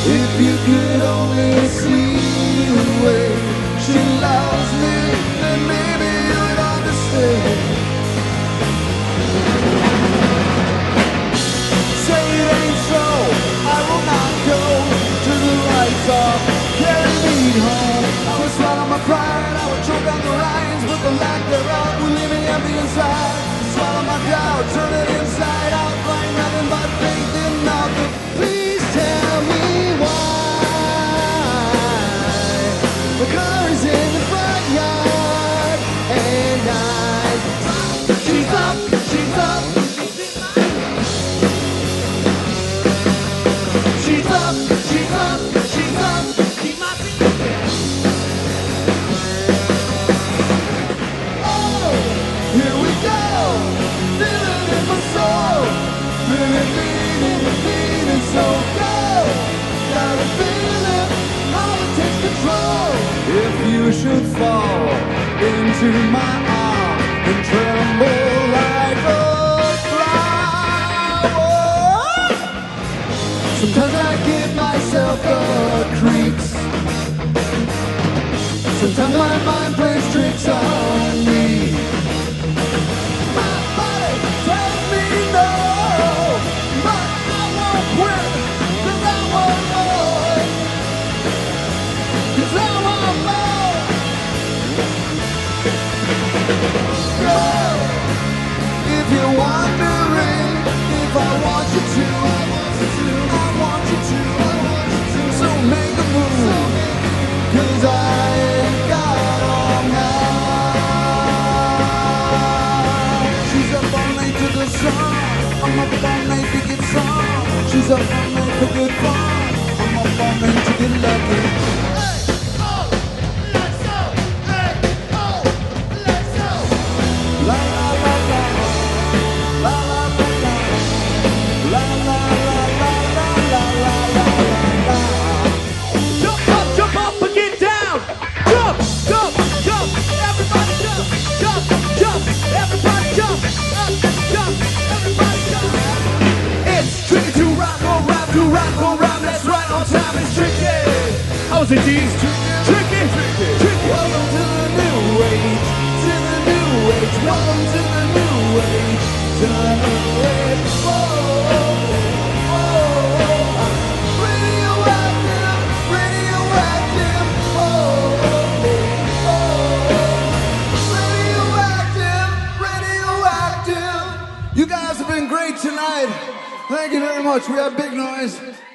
If you could only see the way she loves me, then maybe you'd understand. Say it ain't so, I will not go till the lights off. Carry me home. I would swallow my pride, I would choke on the rhymes, but the lack thereof will leave me empty inside. Swallow my doubt, turn it inside out, find nothing but faith in nothing. Please tell me why. The car is in the front yard, and she's up, she's up. She's up, she's up, she's up. She might be there. Oh, here we go. Feel it in my soul. Feel it beating, so go. Got a feeling how to take control. If you should fall into my arms and tremble like a flower. Sometimes I give myself the creeps. Sometimes my mind plays tricks on me. My body tells me no, but I won't quit, 'cause I want more. 'Cause I want more. Girl, if you're wondering if I want you to, I want you to, I want you to, I want you to. So make a move, 'cause I ain't got all night. She's up all night to the sun, I'm up all night to get some. She's up all night for good fun, I'm up all night to get lucky. Hey, oh, let's go. Hey, oh, let's go. La la la la, la la la la, la la la la la la la la la. Jump up and get down. Jump, jump, jump. Everybody jump, jump, jump. Everybody jump, up, jump. Everybody jump. It's tricky to rock or rap, to rock or rap. That's right on time. It's tricky. How's it, D's? Tricky, tricky. Welcome to the new age, to the new age. Welcome to the new age, to the new age. Whoa, whoa, radioactive, radioactive. Whoa, radioactive, radioactive. You guys have been great tonight. Thank you very much. We have big noise.